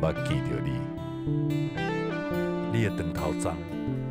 捌记着你，你的长头鬃